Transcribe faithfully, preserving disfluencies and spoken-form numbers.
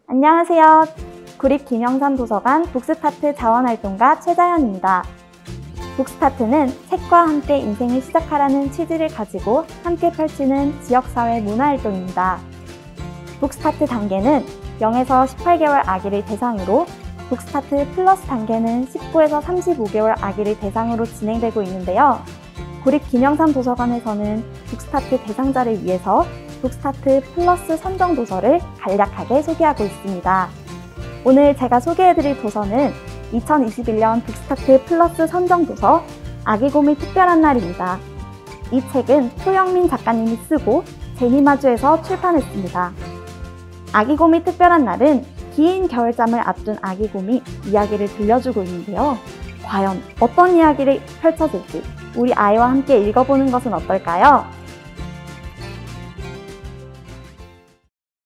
안녕하세요. 구립 김영삼 도서관 북스타트 자원활동가 최자연입니다. 북스타트는 책과 함께 인생을 시작하라는 취지를 가지고 함께 펼치는 지역사회 문화활동입니다. 북스타트 단계는 영에서 십팔 개월 아기를 대상으로, 북스타트 플러스 단계는 십구에서 삼십오 개월 아기를 대상으로 진행되고 있는데요. 구립 김영삼 도서관에서는 북스타트 대상자를 위해서 북스타트 플러스 선정 도서를 간략하게 소개하고 있습니다. 오늘 제가 소개해드릴 도서는 이천이십일 년 북스타트 플러스 선정 도서 아기곰의 특별한 날입니다. 이 책은 소영민 작가님이 쓰고 제니마주에서 출판했습니다. 아기곰의 특별한 날은 긴 겨울잠을 앞둔 아기곰이 이야기를 들려주고 있는데요. 과연 어떤 이야기를 펼쳐질지 우리 아이와 함께 읽어보는 것은 어떨까요?